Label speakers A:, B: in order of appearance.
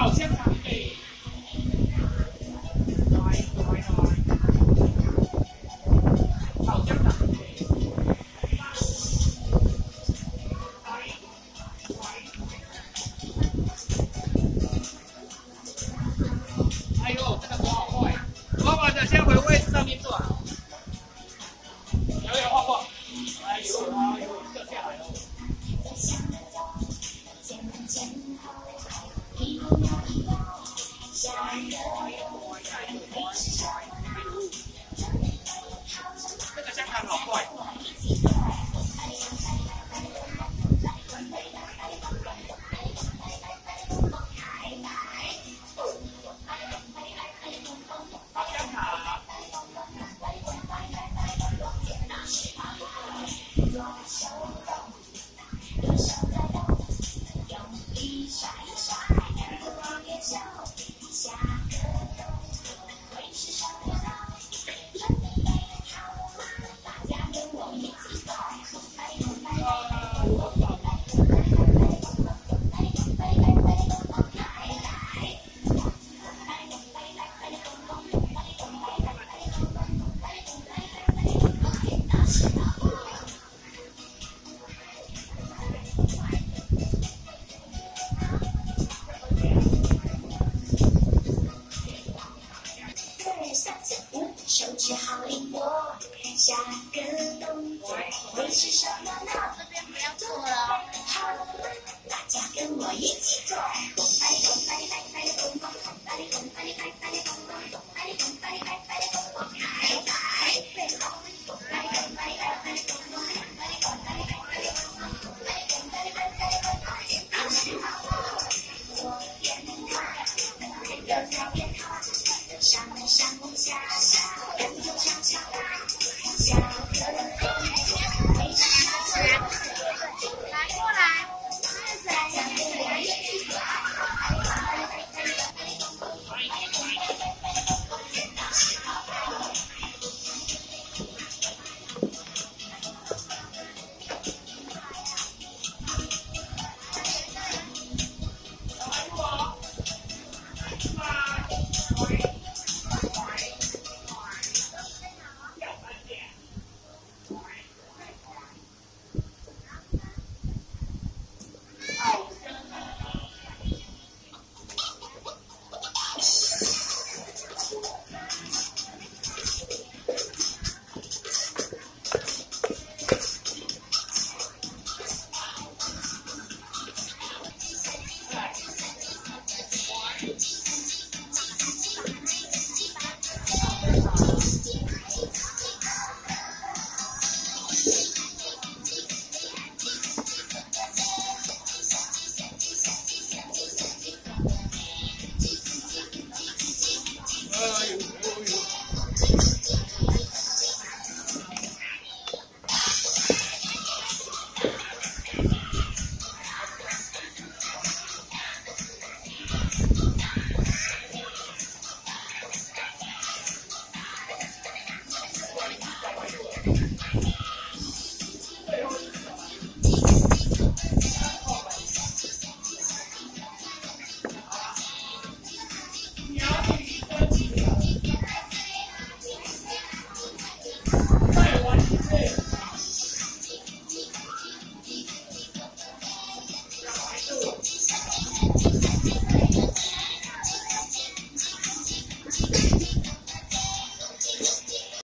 A: 好香肠，对。好香肠，对。哎呦，这个多好快！画完的先回位置上面坐。有画过。哎呦，哎呦，掉下来了。 这个香肠好快。好香肠。
B: 手指好灵活，下个动作会是什么呢？
C: 这边不要做了。
B: 好，大家跟我一起做。咚吧哩咚吧哩拜吧哩咚咚，咚吧哩咚吧哩拜吧哩咚咚，咚吧哩咚吧哩拜吧哩咚咚。